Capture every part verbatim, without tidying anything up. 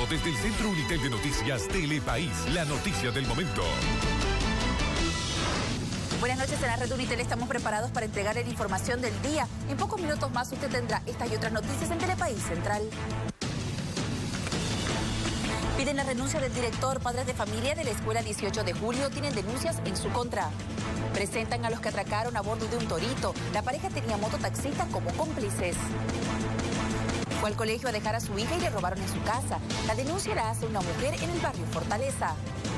desde el Centro Unitel de Noticias Telepaís, la noticia del momento. Buenas noches, en la red Unitel estamos preparados para entregarle la información del día. En pocos minutos más usted tendrá estas y otras noticias en Telepaís Central. Piden la renuncia del director. Padres de familia de la escuela dieciocho de julio tienen denuncias en su contra. Presentan a los que atracaron a bordo de un torito. La pareja tenía mototaxista como cómplices. Fue al colegio a dejar a su hija y le robaron en su casa. La denuncia la hace una mujer en el barrio Fortaleza.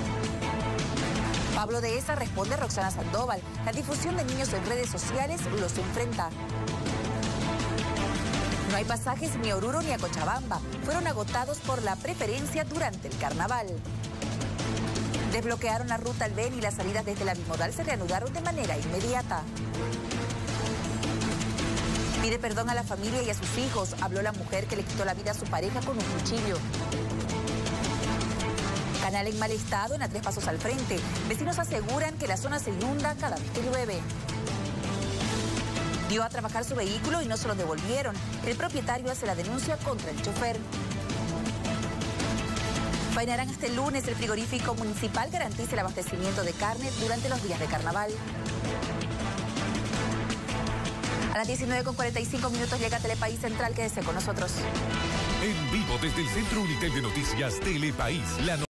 Pablo Dehesa responde a Roxana Sandoval. La difusión de niños en redes sociales los enfrenta. No hay pasajes ni a Oruro ni a Cochabamba. Fueron agotados por la preferencia durante el carnaval. Desbloquearon la ruta al Beni y las salidas desde la bimodal se reanudaron de manera inmediata. Pide perdón a la familia y a sus hijos. Habló la mujer que le quitó la vida a su pareja con un cuchillo. Canal en mal estado en a tres pasos al frente. Vecinos aseguran que la zona se inunda cada vez que llueve. Dio a trabajar su vehículo y no se lo devolvieron. El propietario hace la denuncia contra el chofer. Faenarán este lunes. El frigorífico municipal garantiza el abastecimiento de carne durante los días de carnaval. A las diecinueve con cuarenta y cinco minutos llega Telepaís Central. Quédese con nosotros. En vivo desde el Centro Unitel de Noticias Telepaís, la